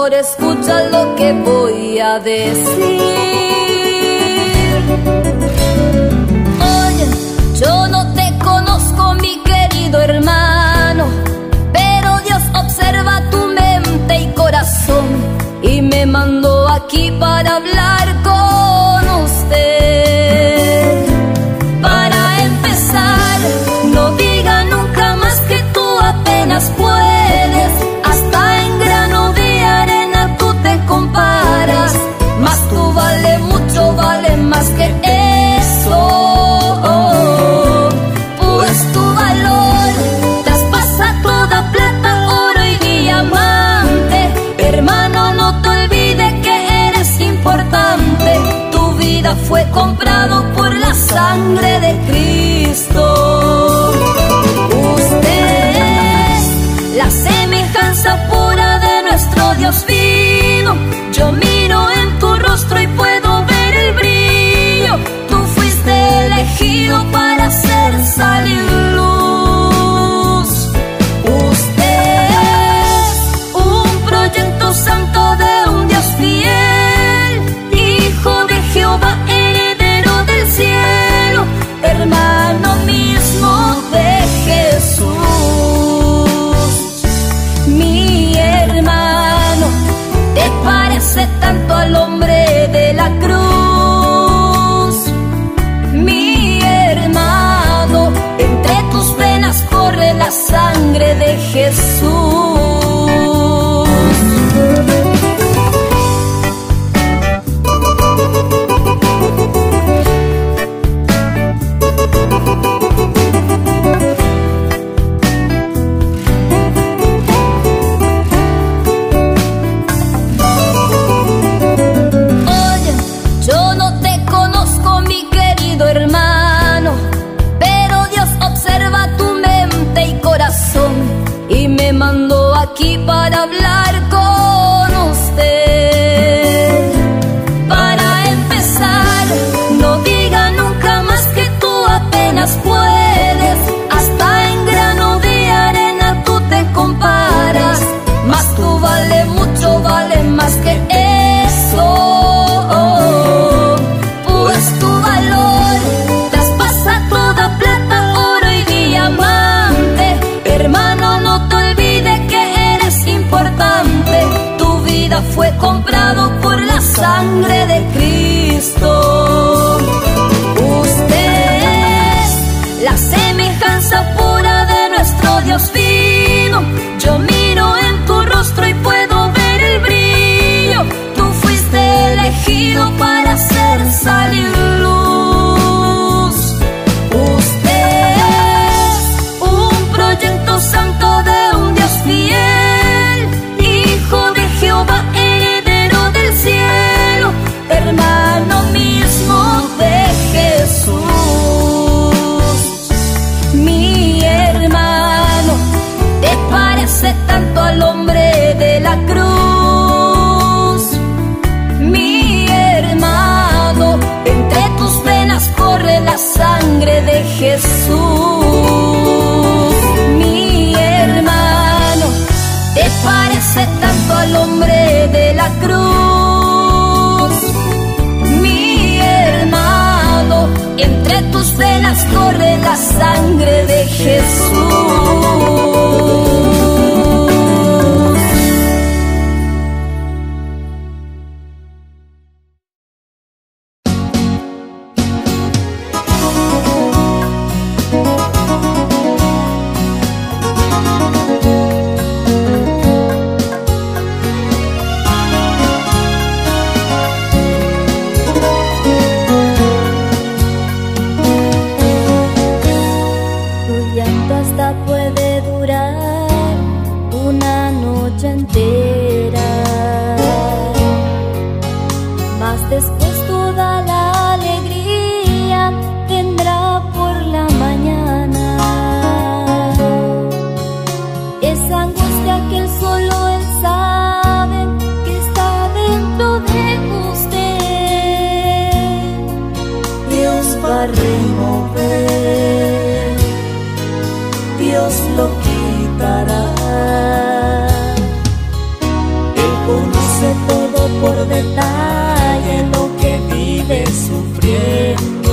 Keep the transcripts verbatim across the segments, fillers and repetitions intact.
favor, escucha lo que voy a decir. Oye, yo no te conozco, mi querido hermano, pero Dios observa tu mente y corazón y me mandó aquí para hablar con usted. Para empezar, no diga nunca más que tú apenas puedes. Hasta en grano de arena tú te comparas, mas tú vale mucho, vale más que eso. Pues tu valor traspasa toda plata, oro y diamante. Hermano, no te olvides que eres importante. Tu vida fue comprado por la sangre de Cristo. Usted es la semejanza pura de nuestro Dios vivo. Yo miro en tu rostro y puedo ver el brillo. Tú fuiste elegido para ser sal y luz. Usted es un proyecto santo de un Dios fiel, hijo de Jehová, heredero del cielo, hermano mismo de Jesús. Mi hermano, te parece tanto al hombre de la cruz. Mi hermano, entre tus venas corre la sangre de Jesús. Aquí para hablar con usted. Para empezar, no diga nunca más que tú apenas puedes. Hasta en grano de arena tú te comparas, mas tú vale mucho, vale más que eso. Pues tu valor traspasa toda plata, oro y diamante. Hermano, no te olvides que eres importante. Tu vida fue comprado por la sangre de Cristo. Usted es la semejanza pura de nuestro Dios vivo. Yo miro en tu rostro y puedo ver el brillo. Tú fuiste elegido para ser sal y luz. Usted es un proyecto santo de un Dios fiel, hijo de Jehová, heredero del cielo, hermano mismo de Jesús. Mi hermano, te parece tanto al hombre de la cruz. Mi hermano, entre tus venas corre la sangre de Jesús. Mi hermano, te parece tanto al hombre de la cruz. Mi hermano, entre tus venas corre la sangre de Jesús. Tu llanto está conoce todo por detalle lo que vives sufriendo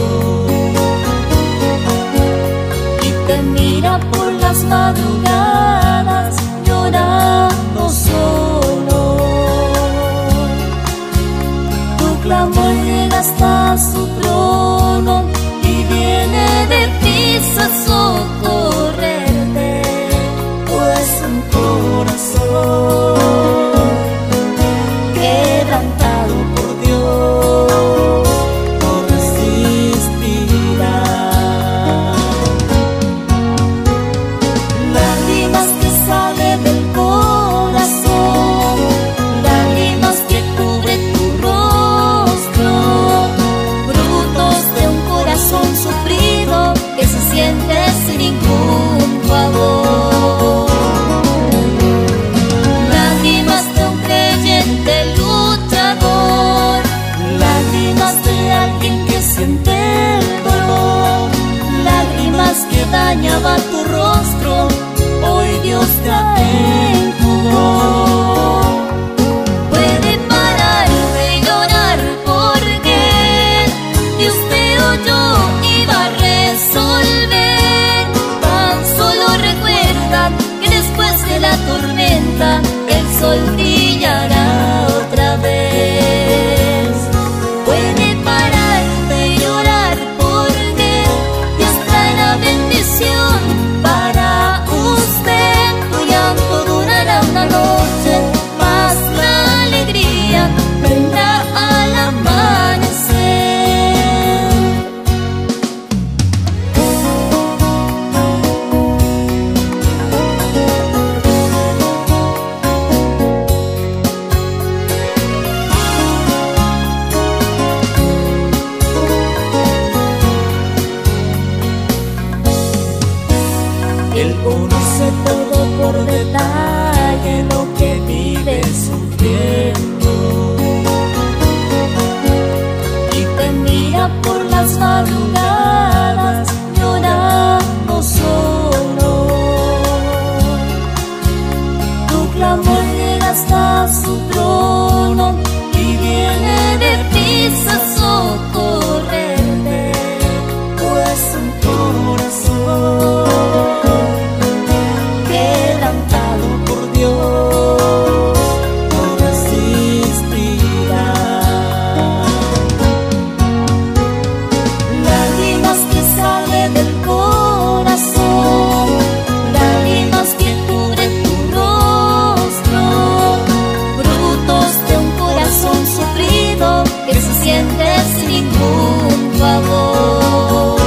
y te mira por las madrugadas llorando solo. Tu clamor llega hasta su trono y viene de prisa a socorrerte, pues un corazón quebrantado por Dios no resistirá. Lágrimas que salen del corazón, lágrimas que cubren tu rostro, frutos de un corazón sufrido que se siente sin ningún favor. Lágrimas de un creyente luchador, lágrimas de alguien que siente el dolor, lágrimas que dañaba tu rostro, hoy Dios te enjugó. Puede pararte y llorar porque Dios te oyó y va a resolver. Tan solo recuerda que después de la tormenta el sol brillará otra vez. Puede pararte y llorar porque Dios trae la bendición para usted. Tu llanto durará una noche, mas la alegría vendrá al amanecer. Él conoce todo por detalle lo que vives sufriendo y te mira por las madrugadas llorando solo. Tu clamor llega hasta su trono y viene de prisa a socorrerte, pues un corazón quebrantado por Dios no resistirá. Lágrimas que salen del corazón, lágrimas que cubren tu rostro, frutos de un corazón sufrido que se siente sin ningún favor.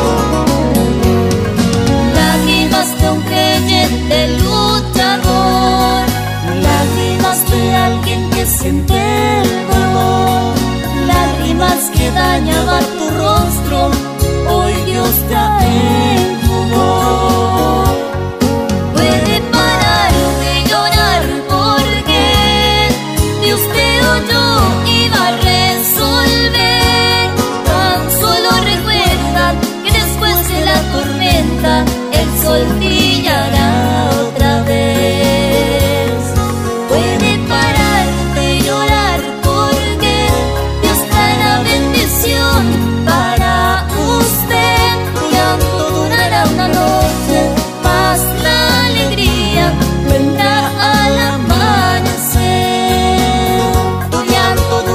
Lágrimas de un creyente luchador, lágrimas de alguien que siente el dolor, lágrimas que dañaban tu rostro, hoy Dios te enjugó. Puede pararte y llorar porque Dios te oyó y va a resolver. Tan solo recuerda que después de la tormenta el sol brillará otra vez. Puede pararte y llorar porque Dios trae la bendición para usted. Tu llanto durará una noche, mas la alegría vendrá al amanecer. Tu llanto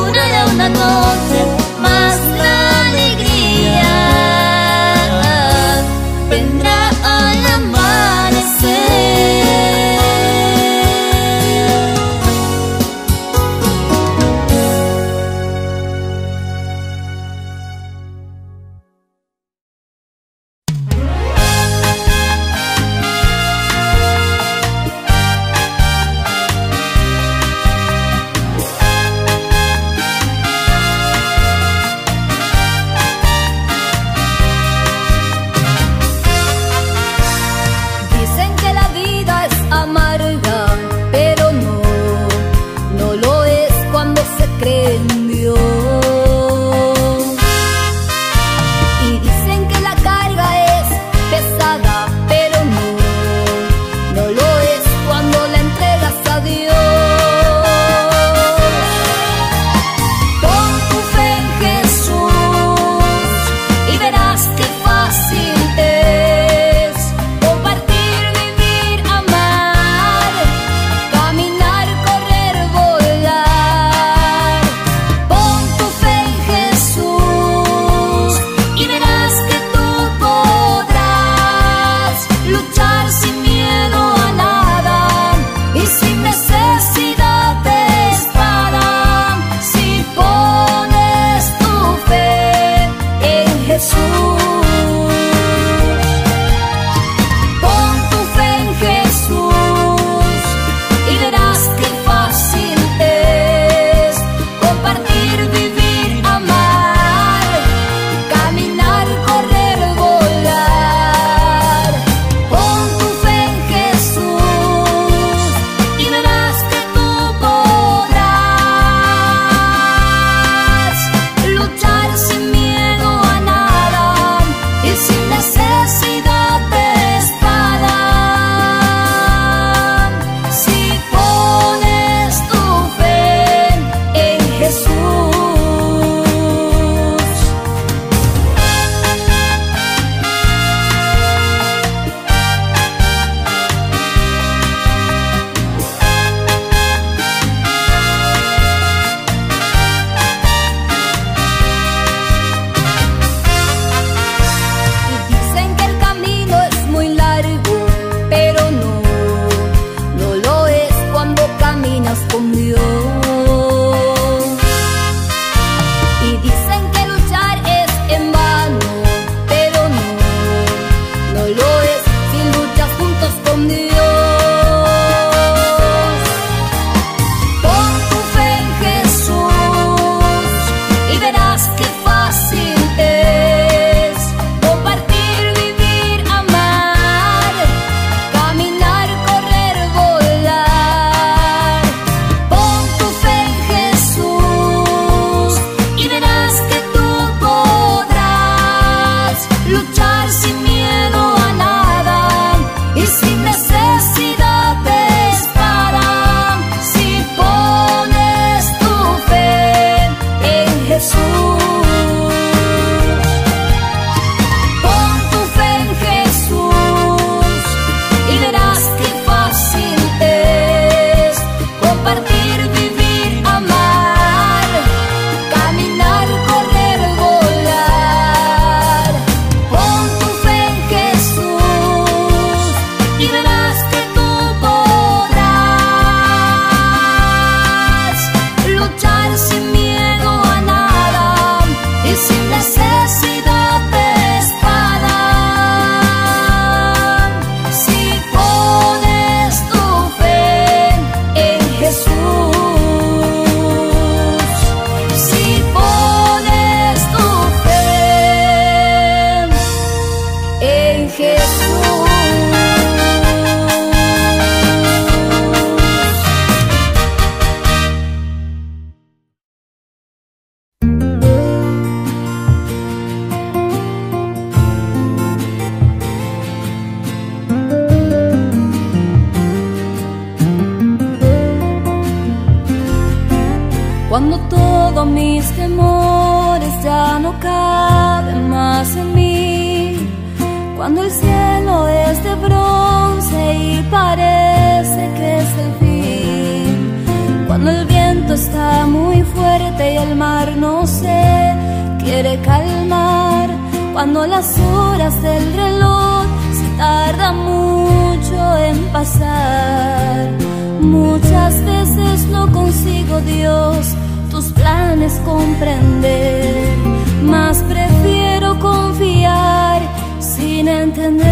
Cuando todos mis temores ya no caben más en mí, cuando el cielo es de bronce y parece que es el fin, cuando el viento está muy fuerte y el mar no se quiere calmar, cuando las horas del reloj se tardan mucho en pasar. Muchas veces no consigo, Dios, tus planes comprender, mas prefiero confiar sin entender.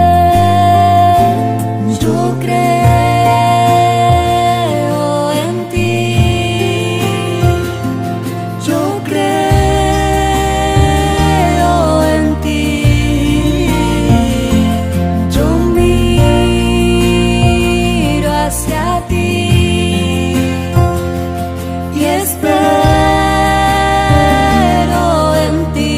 Yo creo en ti, yo creo en ti, yo miro hacia ti y espero en ti.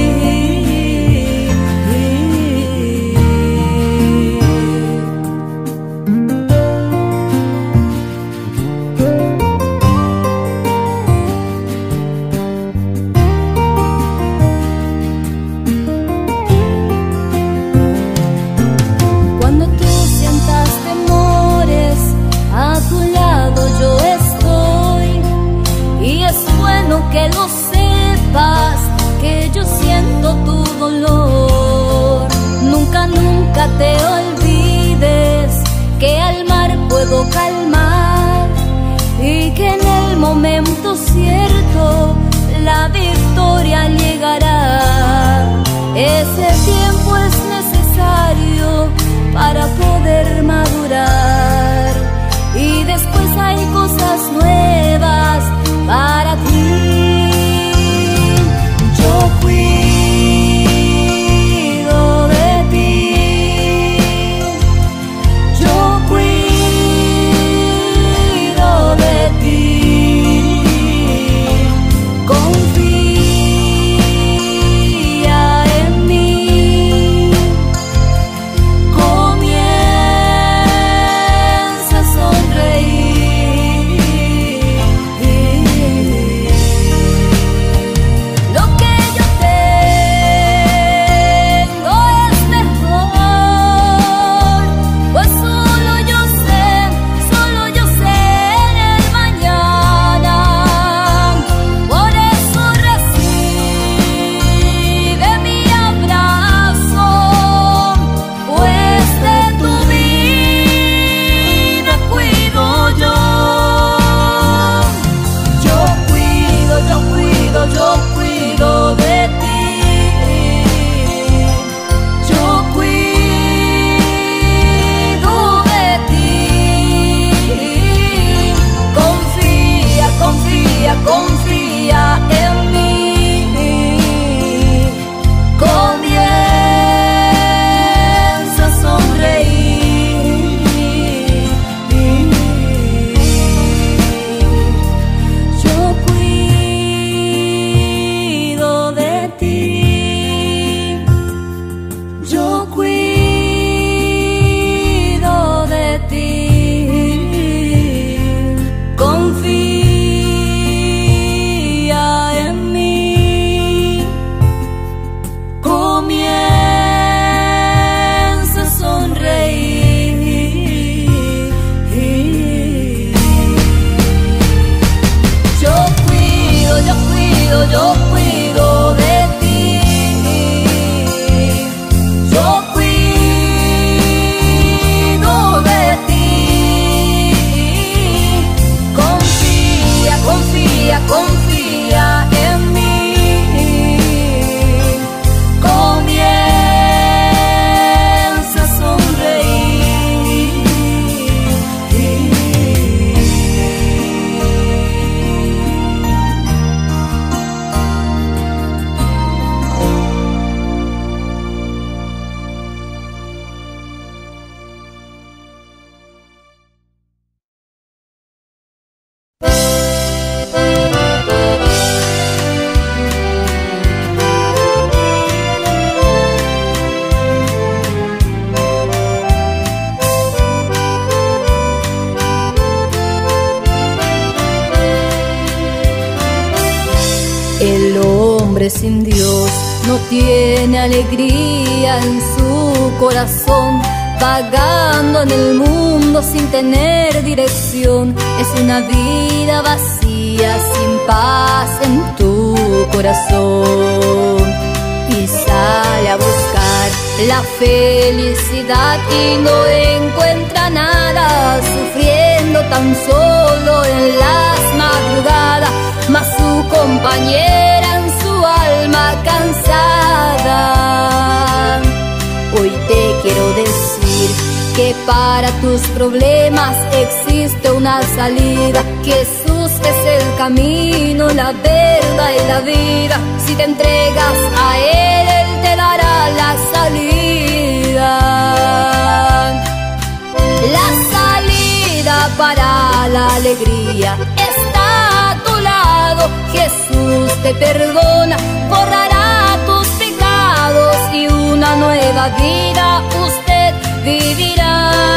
Cuando tú sientas temores, a tu lado yo estoy, y es bueno que lo sepas, que yo siento tu dolor. Nunca, nunca te olvides que al mar puedo calmar y que en el momento cierto la victoria llegará. Ese tiempo es necesario para poder madurar, y después hay cosas nuevas para ti. Yo cuido de ti, yo cuido de ti. Confía en mí, comienza a sonreír. Lo que yo tengo es mejor, pues solo yo sé, solo yo sé en el mañana. Por eso recibe mi abrazo, pues de tu vida cuido yo. Yo cuido, yo cuido, yo cuido de ti. Yo cuido de ti. Confía, confía, confía en mí. Comienza a sonreír. Yo cuido de ti, yo cuido de ti. Confía en mí, comienza a sonreír. Yo cuido, yo cuido, yo cuido de ti. Yo cuido de ti. Confía, confía, confía en mí. Comienza a sonreír. hombre sin Dios no tiene alegría en su corazón, vagando en el mundo sin tener dirección. Es una vida vacía, sin paz en tu corazón. Y sale a buscar la felicidad y no encuentra nada, sufriendo tan solo en las madrugadas, mas su compañera en su alma cansada. Hoy te quiero decir que para tus problemas existe una salida. Jesús es el camino, la verdad y la vida. Si te entregas a Él, Él te dará la salida. La salida para la alegría está a tu lado. Jesús te perdona, borrará tus pecados y una nueva vida usted vivirá.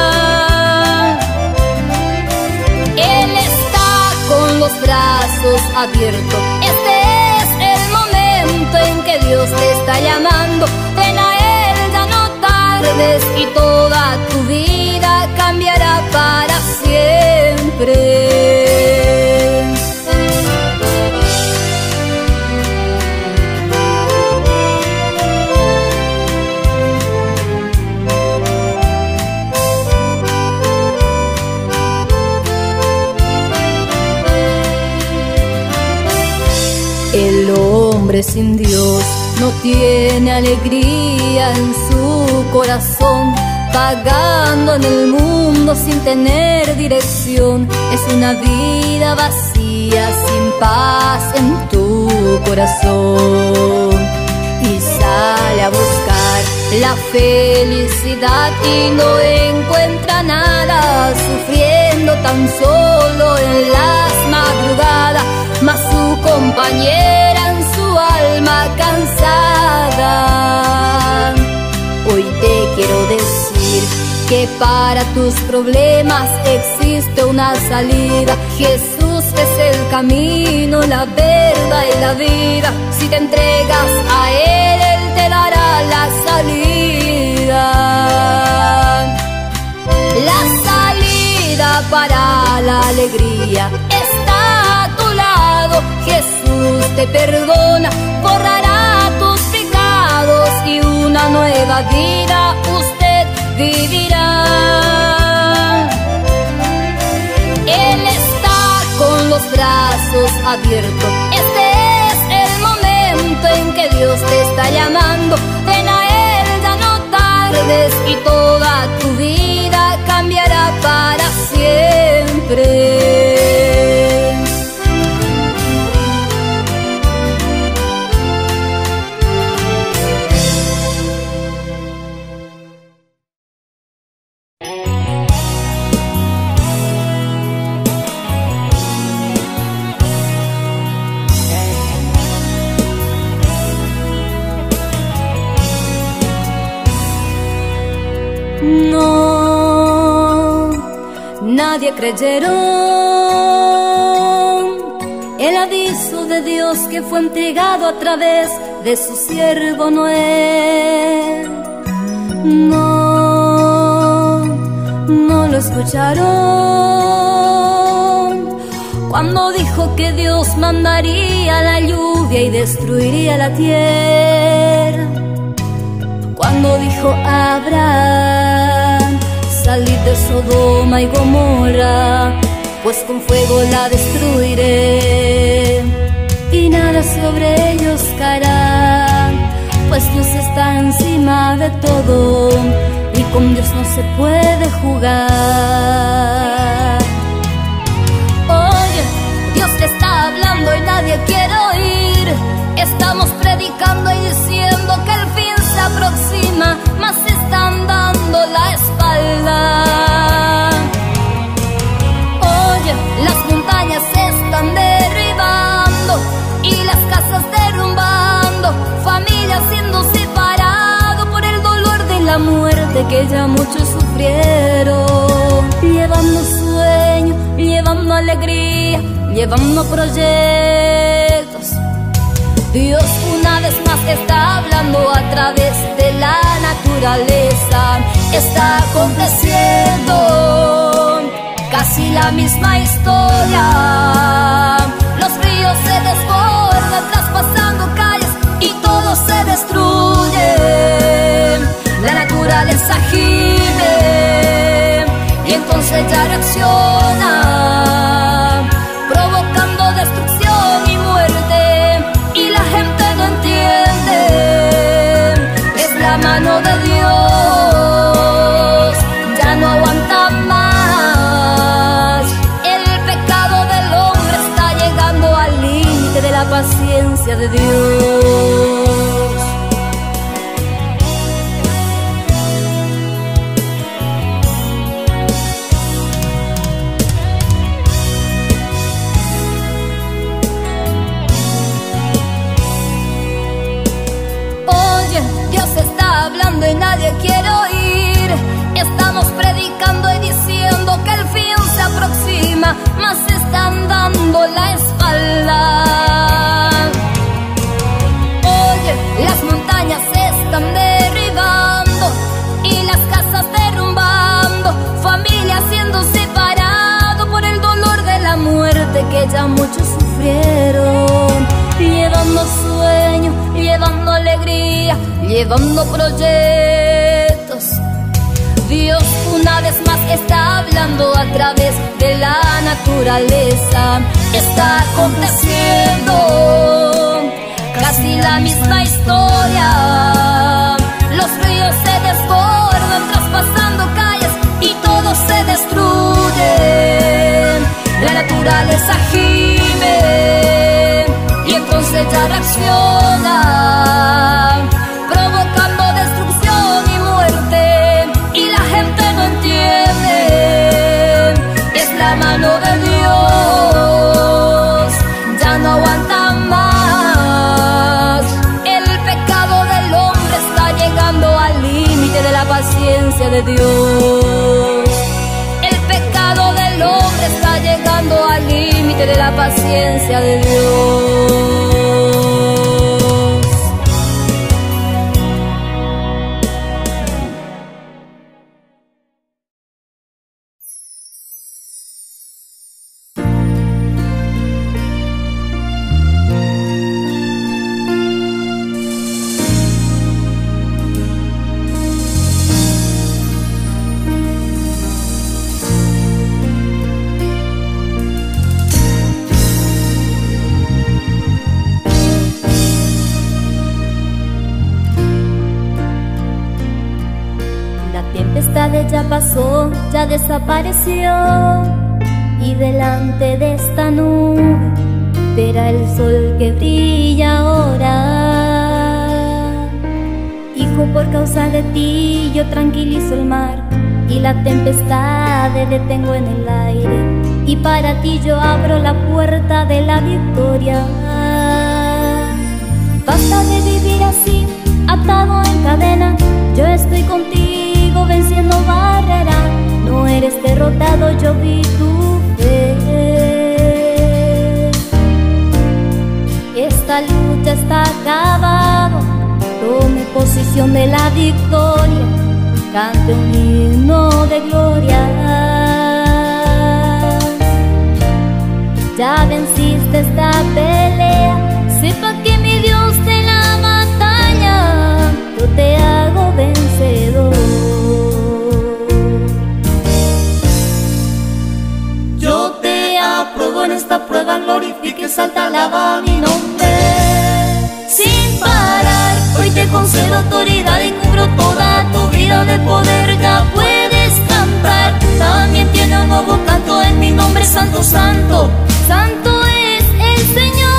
Él está con los brazos abiertos. Este es el momento en que Dios te está llamando. Ven a Él, ya no tardes y toda tu vida cambiará para siempre. El hombre sin Dios no tiene alegría en su corazón, vagando en el mundo sin tener dirección. Es una vida vacía, sin paz en tu corazón. Y sale a buscar la felicidad y no encuentra nada, sufriendo tan solo en las madrugadas, mas su compañera en su alma cansada. Hoy te quiero decir que para tus problemas existe una salida. Jesús es el camino, la verdad y la vida. Si te entregas a Él, Él te dará la salida. La salida para la alegría está a tu lado. Jesús te perdona, borrará tus pecados y una nueva vida usted vivirá. Él está con los brazos abiertos. Este es el momento en que Dios te está llamando. Ven a Él, ya no tardes y toda tu vida cambiará para siempre. No, nadie creyeron el aviso de Dios que fue entregado a través de su siervo Noé. No, no lo escucharon cuando dijo que Dios mandaría la lluvia y destruiría la tierra. Cuando dijo a Abraham, salid de Sodoma y Gomorra, pues con fuego la destruiré y nada sobre ellos caerá, pues Dios está encima de todo y con Dios no se puede jugar. Oye, Dios te está hablando y nadie quiere oír. Estamos predicando y diciendo que el fin se aproxima, mas están dando la espalda. Oye, las montañas se están derribando y las casas derrumbando, familias siendo separadas por el dolor de la muerte que ya muchos sufrieron. Llevando sueño, llevando alegría, llevando proyectos. Dios una vez más está hablando a través de la naturaleza. Está aconteciendo casi la misma historia. Los ríos se desbordan traspasando calles y todo se destruye. La naturaleza gime y entonces ya reacciona, provocando destrucción y muerte, y la gente no entiende. Es la mano de Dios, ya no aguanta más. El pecado del hombre está llegando al límite de la paciencia de Dios. Hablando y nadie quiere oír. Estamos predicando y diciendo que el fin se aproxima, mas están dando la espalda. Oye, las montañas se están derribando y las casas derrumbando, familias siendo separados por el dolor de la muerte que ya muchos sufrieron, llevando sueños, llevando alegría, llevando proyectos. Dios una vez más está hablando a través de la naturaleza. Está aconteciendo casi la misma historia. Los ríos se desbordan traspasando calles y todo se destruye. La naturaleza gime y entonces ya reacciona, provocando destrucción y muerte, y la gente no entiende. Es la mano de Dios, ya no aguanta más. El pecado del hombre está llegando al límite de la paciencia de Dios. El pecado del hombre está llegando al límite de la paciencia de Dios. Ya pasó, ya desapareció, y delante de esta nube verá el sol que brilla ahora. Hijo, por causa de ti yo tranquilizo el mar, y la tempestad detengo en el aire, y para ti yo abro la puerta de la victoria. Basta de vivir así, atado en cadena, yo estoy contigo venciendo barreras. No eres derrotado, yo vi tu fe. Esta lucha está acabada, tome posición de la victoria, cante un himno de gloria. Ya venciste esta pelea, sepa que mi Dios te la batalla, yo te hago vencedor. Yo te apruebo en esta prueba, glorifique, salta, alaba mi nombre. Sin parar, hoy te concedo autoridad y cubro toda tu vida de poder, ya puedes cantar. También tiene un nuevo canto en mi nombre, santo, santo, santo es el Señor.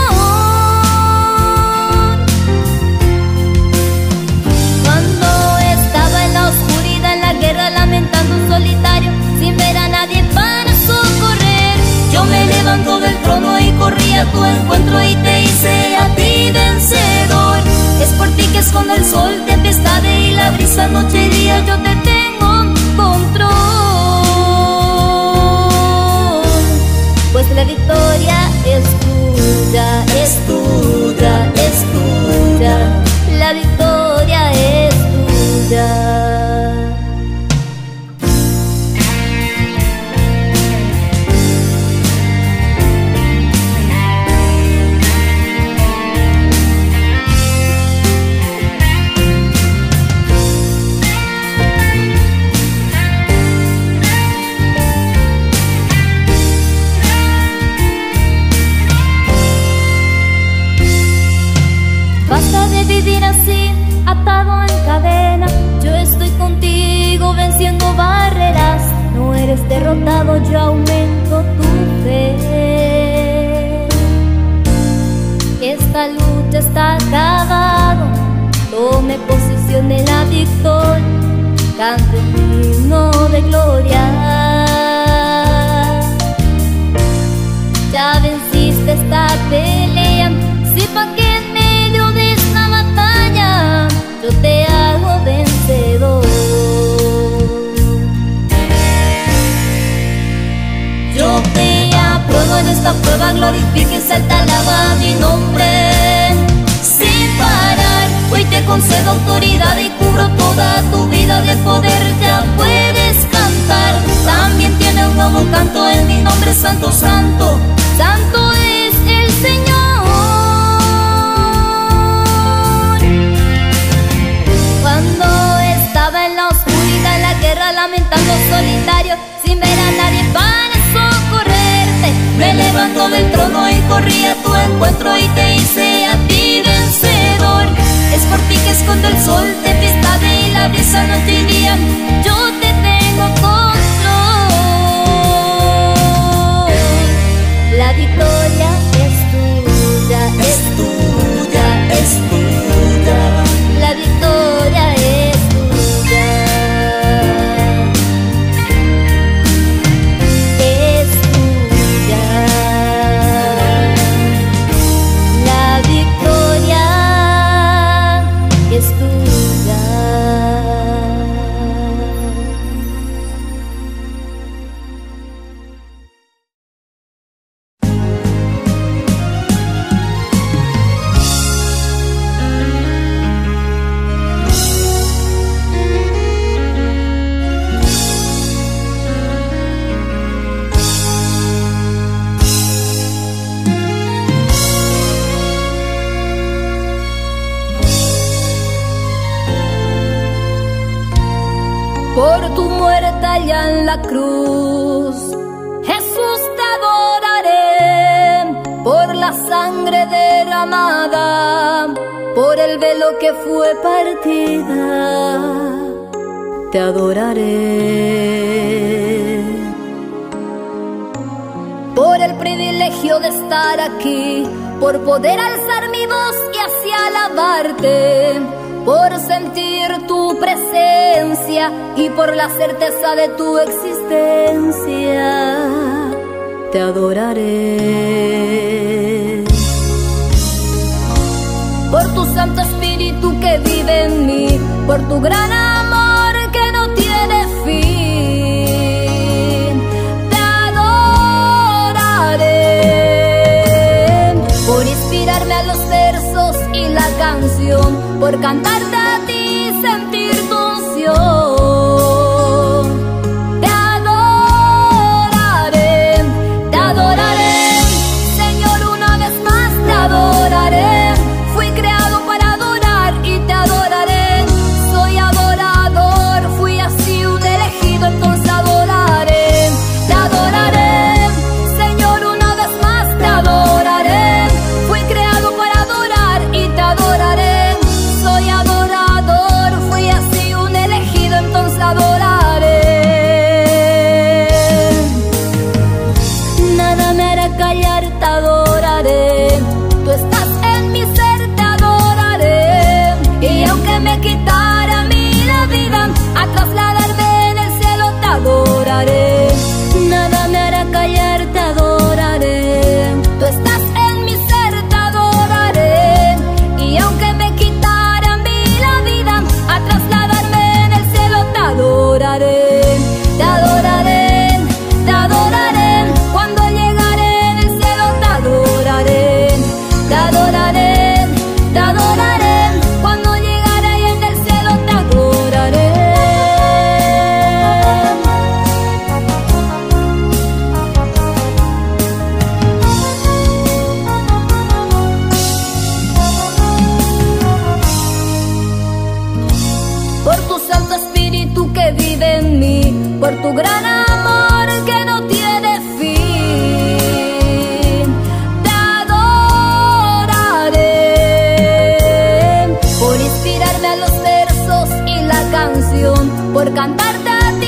Lamentando solitario, sin ver a nadie para socorrer, yo me levanto del trono y corrí a tu encuentro y te hice a ti vencedor. Es por ti que esconde el sol, tempestad y la brisa, noche y día yo te tengo control. Pues la victoria es tuya, es tuya, es tuya. venciendo barreras, no eres derrotado, yo aumento tu fe. Esta lucha está acabado, tome posición en la victoria, cante un himno de gloria. Ya venciste esta pelea, sepa que en medio de esta batalla yo te hago vencedor. Yo te apruebo en esta prueba, glorifique y salta, alaba mi nombre sin parar. Hoy te concedo autoridad y cubro toda tu vida de poder, ya puedes cantar. También tiene un nuevo canto en mi nombre, santo, santo, santo es el Señor. Cuando estaba en la oscuridad, en la guerra, lamentando solitario, sin ver a nadie para socorrerte, me levanto del trono y corrí a tu encuentro y te hice a ti vencedor. Es por ti que esconde el sol, tempestades y la brisa noche y día, yo te tengo control. La victoria es tuya, es tuya, es tuya. La victoria es tuya, es tuya. La victoria es tuya. Por tu muerte allá en la cruz, Jesús te adoraré. Por la sangre derramada, por el velo que fue partida, te adoraré. Por el privilegio de estar aquí, por poder alzar mi voz y así alabarte, por sentir tu presencia y por la certeza de tu existencia, te adoraré. Por tu Santo Espíritu que vive en mí, por tu gran amor que no tiene fin, te adoraré. Por inspirarme a los versos y la canción, por cantarte a ti, sentir tu unción, te adoraré, te adoraré, Señor, una vez más te adoraré. Fui creado para adorar y te adoraré. Soy adorador, fui así un elegido, entonces adoraré, te adoraré, Señor, una vez más te adoraré. Fui creado para adorar y te adoraré. Soy adorador, fui así un elegido, entonces adoraré. Nada me hará callar, te adoraré. Tú estás en mi ser, te adoraré. Y aunque me quitara a mí la vida, a trasladarme en el cielo te adoraré. Nada me hará callar, te adoraré. Tú estás en mi ser, te adoraré. Y aunque me quitara a mí la vida, a trasladarme en el cielo te adoraré. Te adoraré, te adoraré. Cuando llegaré en el cielo te adoraré. Te adoraré, te adoraré. Cuando llegaré en el cielo te adoraré. Por tu Santo Espíritu que vive en mí, por tu gran amor que no tiene fin, te adoraré. Por inspirarme a los versos y la canción, por cantarte a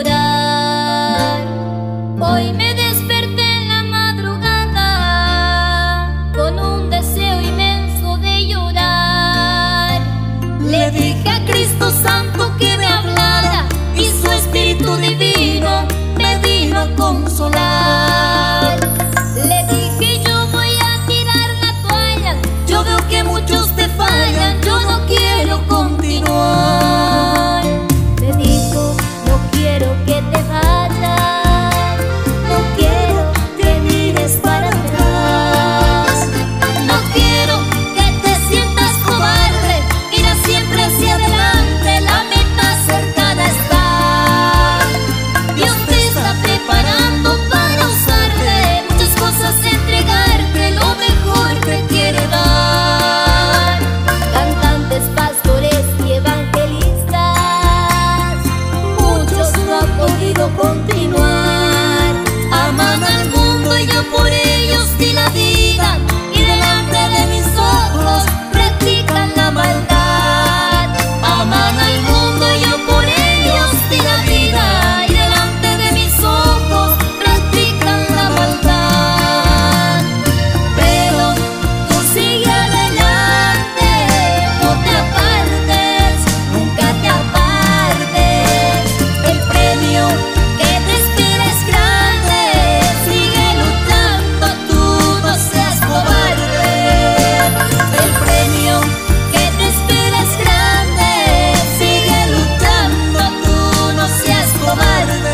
llorar. Hoy me desperté en la madrugada con un deseo inmenso de llorar. Le dije a Cristo Santo que me hablara y su Espíritu Divino me vino a consolar. Le dije yo voy a tirar la toalla, yo veo que muchos te fallan, yo no quiero continuar. Me dijo no quiero que te vayas, no quiero que mires para atrás, no quiero que te sientas cobarde, mira siempre hacia adelante, la meta cercana está. Dios te está preparando para usarte, muchas cosas entregarte, lo mejor te quiere dar. Cantantes, pastores y evangelistas, muchos no han podido continuar. Aman al mundo y yo por ellos di la vida, y delante de mis ojos practican la maldad. Aman al mundo y yo por ellos di la vida, y delante de mis ojos practican la maldad. Pero tú sigue adelante, no te apartes, nunca te apartes. El premio que te espera es grande, sigue luchando, tú no seas cobarde. El premio que te espera es grande, sigue luchando, tú no seas cobarde.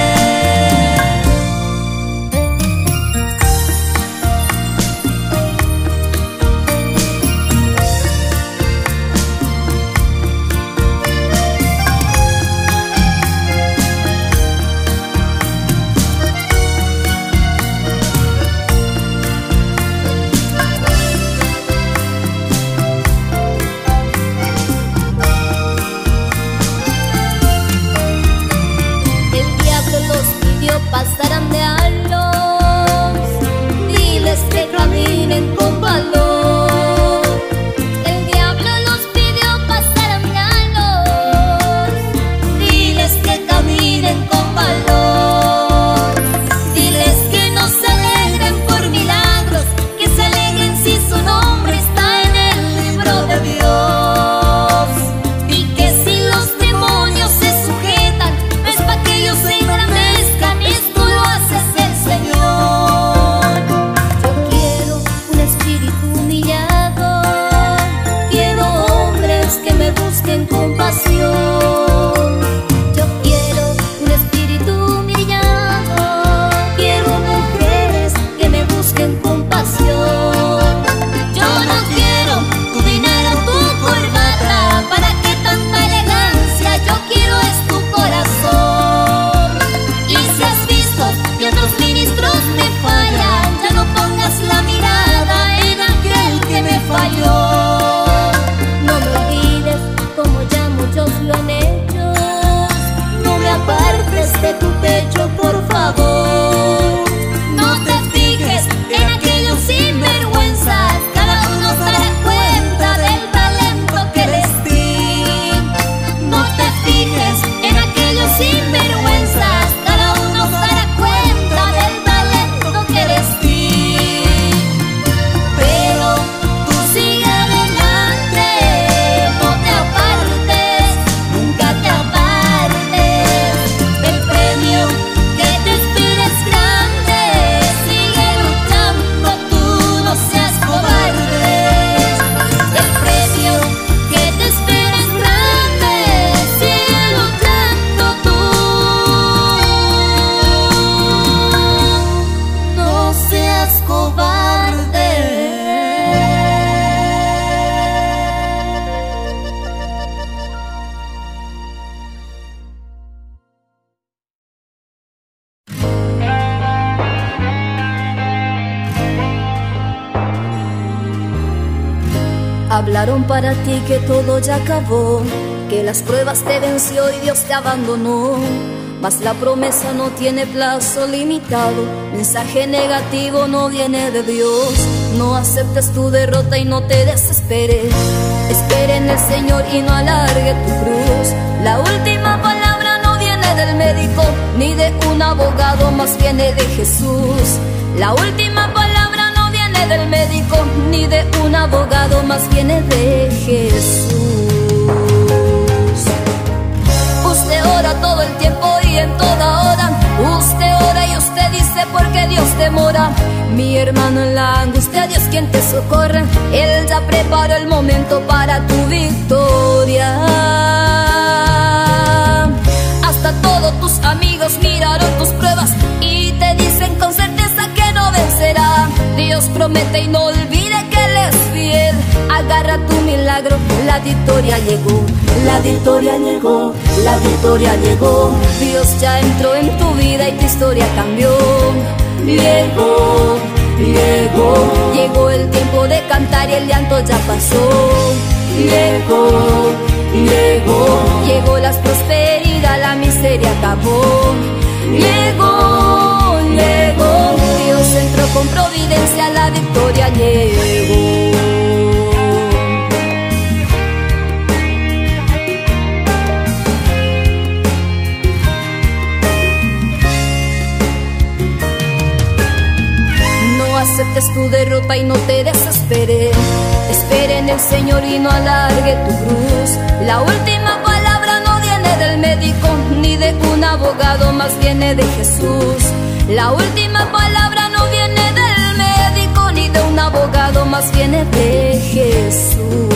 El diablo los pidió pasarán de alos, diles que caminen con valor. El diablo los pidió pasarán de alos, diles que caminen con valor. Diles que no se alegren por milagros, que se alegren si su nombre está en el libro de Dios. Y que si los demonios se sujetan, no es para que ellos se engrandezcan, esto lo hace el Señor. Yo quiero un espíritu humillado, quiero hombres que me busquen compasión. Yo quiero un espíritu humillado, quiero mujeres que me busquen compasión. Yo no quiero tu dinero, tu corbata, ¿para qué tanta elegancia? Yo quiero es tu corazón. Y si has visto que otros ministros me fallan, ya no pongas la mirada en aquel que me falló. No me olvides como ya muchos lo han hecho, no me apartes de tu pecho por favor. No te fijes en aquellos sinvergüenzas, cada uno se dará cuenta del talento que les di. No te fijes en aquellos sinvergüenzas, cada uno se dará cuenta del talento que les di. Pero tú sigue adelante, no te apartes, nunca te apartes. El premio que te espera es grande, sigue luchando, tú no seas cobarde. El premio que te espera es grande, sigue luchando, tú no seas cobarde. Hablaron para ti que todo ya acabó, que las pruebas te venció y Dios te abandonó. Mas la promesa no tiene plazo limitado, mensaje negativo no viene de Dios. No aceptes tu derrota y no te desesperes, espera en el Señor y no alargue tu cruz. La última palabra no viene viene del médico ni de un abogado, más viene de Jesús. La última palabra no viene del médico ni de un abogado, más viene de Jesús. Usted ora todo el tiempo y en toda hora. Usted ora y usted dice porque Dios demora. Mi hermano, en la angustia, Dios quien te socorre. Él ya preparó el momento para tu victoria. Hasta todos tus amigos miraron tus pruebas y te dicen con certeza que no vencerá. Dios promete y no olvide que Él es fiel. Agarra tu milagro, la victoria llegó. La victoria llegó, la victoria llegó. Dios ya entró en tu vida y tu historia cambió. Llegó, llegó, llegó el tiempo de cantar y el llanto ya pasó. Llegó, llegó, llegó la prosperidad, la miseria acabó. Llegó, llegó, Dios entró con providencia, la victoria llegó. No aceptes tu derrota y no te desesperes. Espera en el Señor y no alargue tu cruz. La última palabra no viene del médico ni de un abogado, más viene de Jesús. La última palabra no viene del médico ni de un abogado, más viene de Jesús.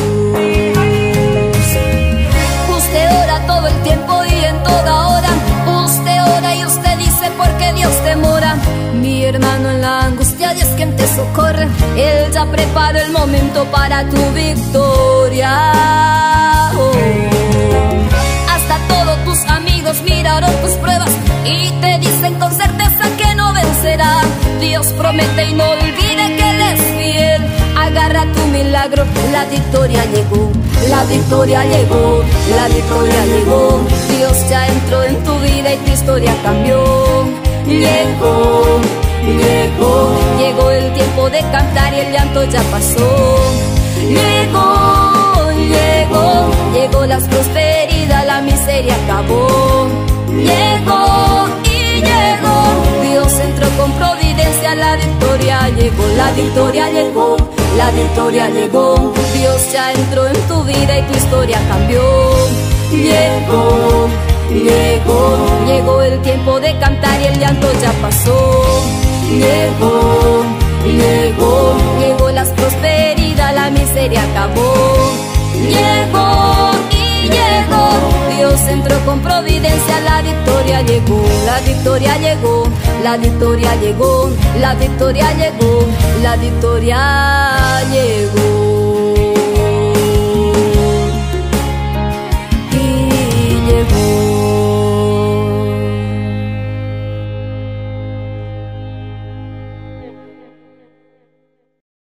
Usted ora todo el tiempo y en toda hora. Usted ora y usted dice porque Dios demora. Mi hermano, en la angustia, Dios quien te socorre. Él ya preparó el momento para tu victoria. Oh. Hasta todos tus amigos miraron tus pruebas y te dicen con certeza que no vencerá. Dios promete y no olvide que Él es fiel. Agarra tu milagro, la victoria llegó. La victoria llegó, la victoria llegó. Dios ya entró en tu vida y tu historia cambió. Llegó, llegó, llegó el tiempo de cantar y el llanto ya pasó. Llegó, llegó, llegó la prosperidad, la miseria acabó. Llegó y llegó, Dios entró con providencia, la victoria llegó. La victoria llegó, la victoria llegó. Dios ya entró en tu vida y tu historia cambió. Llegó, llegó, llegó el tiempo de cantar y el llanto ya pasó. Llegó, llegó, llegó la prosperidad, la miseria acabó. Llegó y llegó, Dios entró con providencia, la victoria llegó. La victoria llegó, la victoria llegó, la victoria llegó, la victoria llegó.